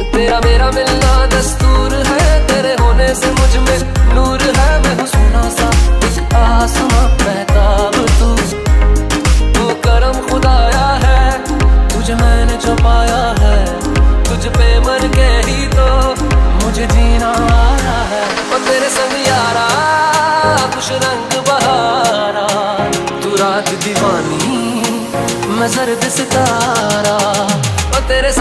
तेरा मेरा मिलना दस्तूर है, तेरे होने से मुझ में नूर है। मैं हूँ सोना सा एक आसमां महताब तू करम खुदाया है, तुझे मैंने जो पाया है, तुझ पे मर के ही तो मुझे जीना आया है। और तेरे संग यारा कुछ रंग बहारा, तू रात दीवानी मैं जर्द सितारा। और तेरे